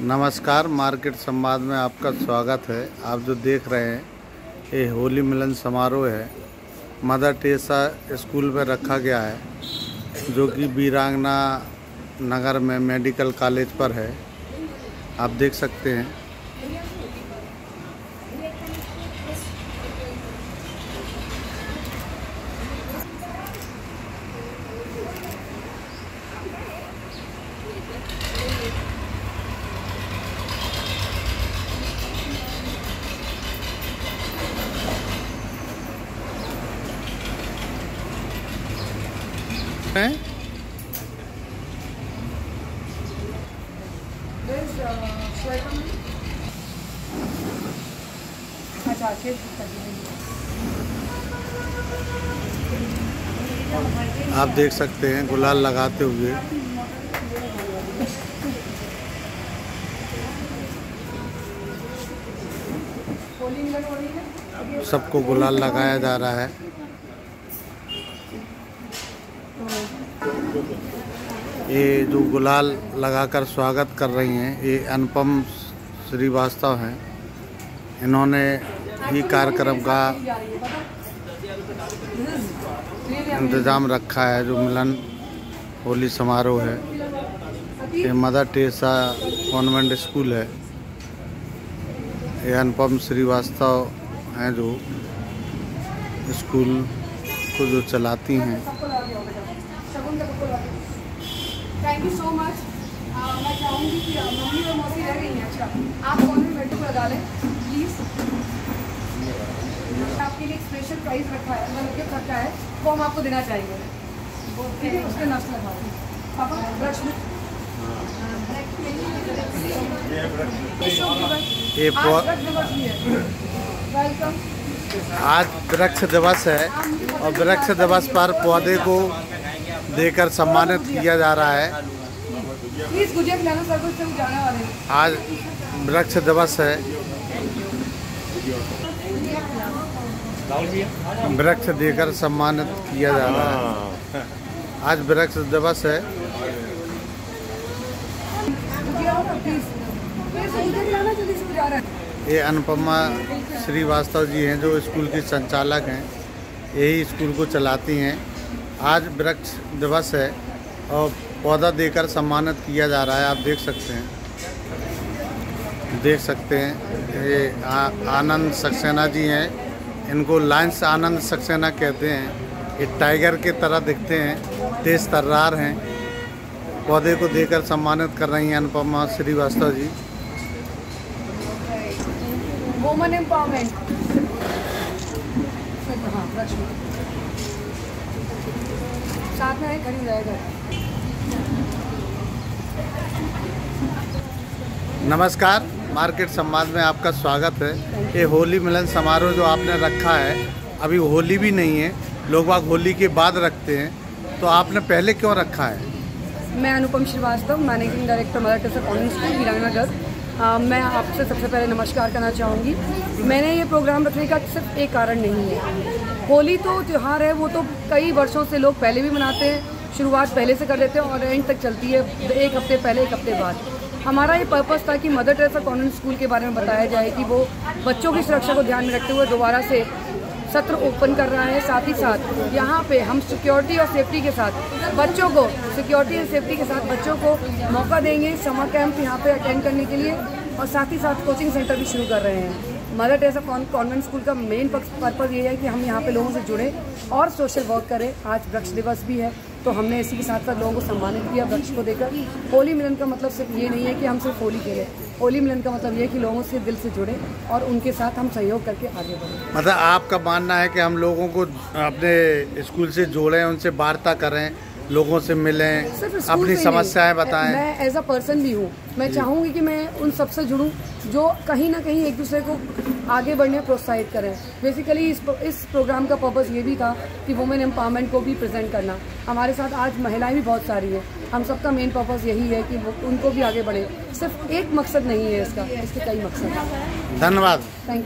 नमस्कार, मार्केट संवाद में आपका स्वागत है। आप जो देख रहे हैं ये होली मिलन समारोह है, मदर टेरेसा स्कूल में रखा गया है, जो कि वीरांगना नगर में मेडिकल कॉलेज पर है। आप देख सकते हैं। आप देख सकते हैं गुलाल लगाते हुए सबको गुलाल लगाया जा रहा है। ये जो गुलाल लगाकर स्वागत कर रही हैं ये अनुपम श्रीवास्तव हैं। इन्होंने ही कार्यक्रम का इंतज़ाम रखा है। जो मिलन होली समारोह है, ये मदर टेरेसा कॉन्वेंट स्कूल है। ये अनुपम श्रीवास्तव हैं जो स्कूल को जो चलाती हैं। Thank you so much. मैं चाहूँगी कि मम्मी और मौसी रह गई हैं। अच्छा, आप कॉन्वेंट को लगा लें प्लीज़। आपके लिए एक स्पेशल प्राइस रखा है, मतलब गिफ्ट रखा है, वो हम आपको देना चाहेंगे। ठीक है, उसके नाश्ता लगा दें पापा। ब्रश में वेलकम। आज वृक्ष दिवस है और वृक्ष दिवस पर पौधे को देकर सम्मानित किया जा रहा है। आज वृक्ष दिवस है, वृक्ष देकर सम्मानित किया जा रहा है। आज वृक्ष दिवस है। ये अनुपमा श्रीवास्तव जी हैं जो स्कूल की संचालक हैं, यही स्कूल को चलाती हैं। आज वृक्ष दिवस है और पौधा देकर सम्मानित किया जा रहा है। आप देख सकते हैं ये आनंद सक्सेना जी हैं। इनको लायंस आनंद सक्सेना कहते हैं। ये टाइगर के तरह दिखते हैं, तेज तर्रार हैं। पौधे को देकर सम्मानित कर रही हैं अनुपमा श्रीवास्तव जी। Women empowerment. साथ में खड़ी हो जाएगा। नमस्कार, मार्केट संवाद में आपका स्वागत है। ये होली मिलन समारोह जो आपने रखा है, अभी होली भी नहीं है, लोग बाग होली के बाद रखते हैं, तो आपने पहले क्यों रखा है? मैं Anupam Srivastava, managing director Mother Teresa convent school वीरांगना। मैं आपसे सबसे पहले नमस्कार करना चाहूँगी। मैंने ये प्रोग्राम रखने का सिर्फ एक कारण नहीं है। होली तो त्यौहार है, वो तो कई वर्षों से लोग पहले भी मनाते हैं। शुरुआत पहले से कर देते हैं और एंड तक चलती है, एक हफ्ते पहले एक हफ्ते बाद। हमारा ये पर्पस था कि मदर टेरेसा कॉन्वेंट स्कूल के बारे में बताया जाए कि वो बच्चों की सुरक्षा को ध्यान में रखते हुए दोबारा से सत्र ओपन कर रहा है। साथ ही साथ यहाँ पे हम सिक्योरिटी और सेफ्टी के साथ बच्चों को बच्चों को मौका देंगे समर कैंप यहाँ पे अटेंड करने के लिए, और साथ ही साथ कोचिंग सेंटर भी शुरू कर रहे हैं। मदर टेरेसा कॉन्वेंट स्कूल का मेन पर्पज़ ये है कि हम यहाँ पे लोगों से जुड़े और सोशल वर्क करें। आज वृक्ष दिवस भी है, तो हमने इसी के साथ साथ लोगों को सम्मानित किया वृक्ष को देकर। होली मिलन का मतलब सिर्फ ये नहीं है कि हम सिर्फ होली खेलें। होली मिलन का मतलब ये है कि लोगों से दिल से जुड़े और उनके साथ हम सहयोग करके आगे बढ़ें। मतलब आपका मानना है कि हम लोगों को अपने स्कूल से जोड़ें, उनसे वार्ता करें, लोगों से मिलें, अपनी समस्याएं बताएं। मैं एज अ पर्सन भी हूँ, मैं चाहूँगी कि मैं उन सबसे जुड़ूँ जो कहीं ना कहीं एक दूसरे को आगे बढ़ने प्रोत्साहित करें। बेसिकली इस प्रोग्राम का पर्पस ये भी था कि वुमेन एम्पावरमेंट को भी प्रेजेंट करना। हमारे साथ आज महिलाएं भी बहुत सारी हैं। हम सबका मेन पर्पस यही है कि उनको भी आगे बढ़े। सिर्फ एक मकसद नहीं है इसका, इसके कई मकसद हैं। धन्यवाद। Thank you.